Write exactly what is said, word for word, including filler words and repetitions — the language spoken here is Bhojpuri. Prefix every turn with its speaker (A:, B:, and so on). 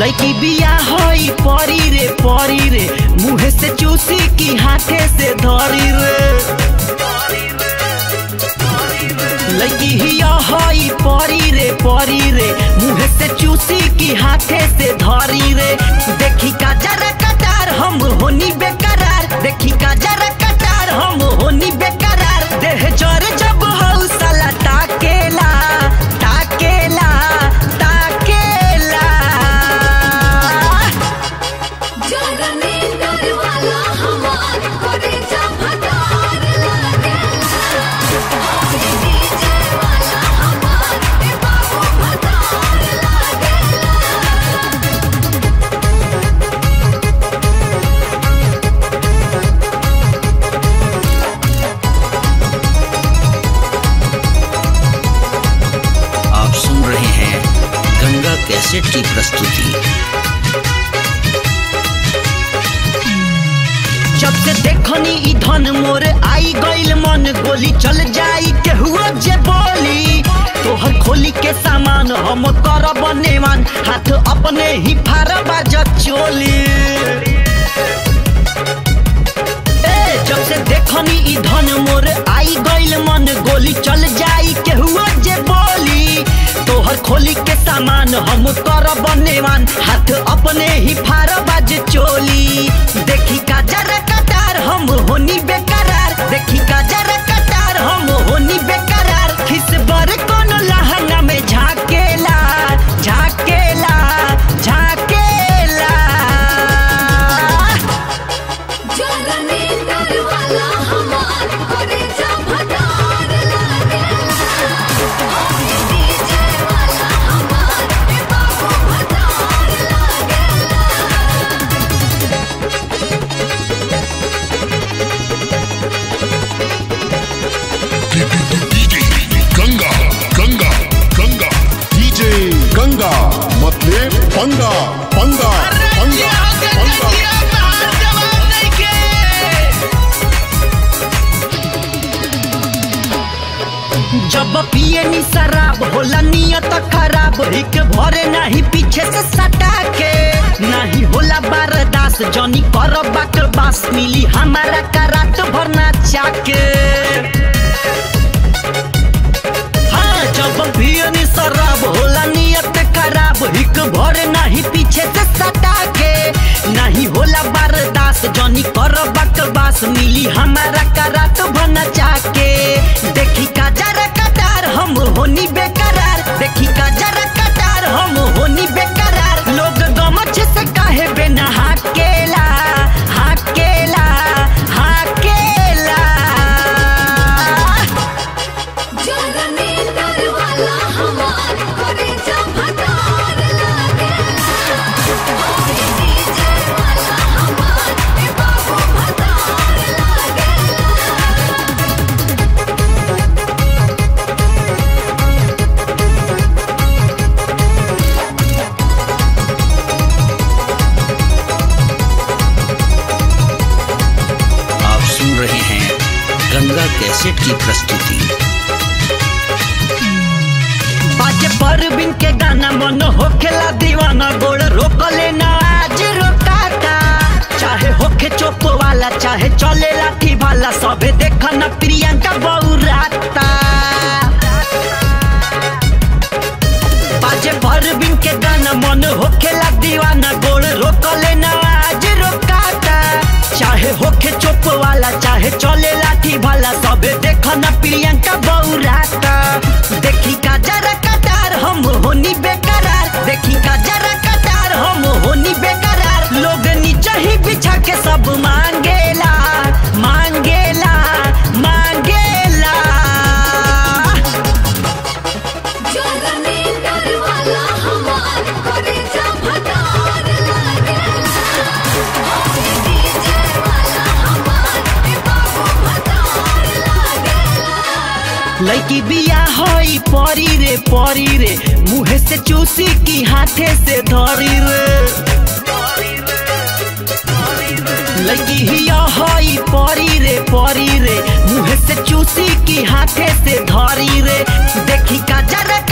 A: लड़की बिया होई परी रे परी रे, मुँह से चूसी की हाथे से धरी रे। लड़की हिया होई परी रे परी रे, मुँह से चूसी की हाथे से धरी रे। देखी का जरा कटार हम होनी बेकरार, देखी का जरा कटार हम होनी बेकरार। देह जर जब हौ साला ताकेला ताकेला ताकेला।
B: जगने दरवाजा हमार करे जब भटार लागेला, डीजे वाला हमार ए बाबू भटार लागेला।
C: आप सुन रहे हैं गंगा कैसेट की प्रस्तुति।
A: जब से देखनी ई धन मोर आई गइल मन, गोली चल जाई केहुआ जे बोली। तोहर खोली के सामान हम करब नेवान, हाथ अपने ही फारब बाजत चोली। ए जब से देखनी ई धन मोर आई गइल मन, गोली चल जाई केहुआ जे बोली। तोहर खोली के सामान हम करब नेवान, हाथ अपने ही फारब बाज चोली। देखी का जरा कटार हम होनी बेकरार, देखी का जरा कटार हम होनी बेकरार। खिस बर कोनो लहंगा में झाकेला झाकेला झाकेला।
B: जगने दरवाजा हमार करे जब भटार लागेला, डीजे वाला हमार ए बाबू भटार लागेला।
D: डीजे गंगा गंगा गंगा डीजे गंगा मतलब पंगा पंगा पंगा पंगा।
A: जब पिए नी शराब होला नियत खराब, हिक भरे नाही पीछे से सटा के। नहीं होला बर्दाश्त जनी कर बकवास, मिली हमारा का रात भर नाचा के। हाँ जब पिए नी शराब होला नियत खराब, हिक भरे नाही पीछे से सटा के। नहीं होला बर्दाश्त जनी कर बकवास, मिली हमारा का रात भर नाचा के। देखी का जरा कटार हम होनी बेकरार, देखी का जरा कटार हम होनी बेकरार। लोग गमछ से काहे बिना हाकेला हाकेला हाकेला।
B: जगने दरवाजा हमार करे जब भटार लागेला, डीजे वाला हमार ए बाबू भटार लागेला।
C: आप सुन रहे हैं गंगा कैसेट की प्रस्तुति।
A: बाजे परबिन के गाना मन होखेला दीवाना, गोड़ रोकले ना आज रोकाता। चाहे होखे चोप वाला चाहे चले लाठी वाला, सबे देखना प्रियंका बहुराता। बाजे परबिन के गाना मन होखेला दीवाना, गोड़ रोकले ना आज रोकाता। चाहे होखे चोप वाला चाहे चले लाठी वाला, सबे देखना प्रियंका बहुराता। देखी का जरा कटार हम होनी बेकरार, देखी का जरा कटार हम होनी बेकरार। लोग नीचे ही बिछा के सब मांगेला मांगेला मांगेला।
B: जगने दरवाजा हमार करे जब भटार लागेला, डीजे वाला हमार ए बाबू भटार लागेला।
A: लड़की बिया होई परी रे परी रे, मुँह से चूसी की हाथे से धरी रे। लड़की हिया होई परी रे परी रे, मुँह से चूसी की हाथे से धरी रे। देखी का जरा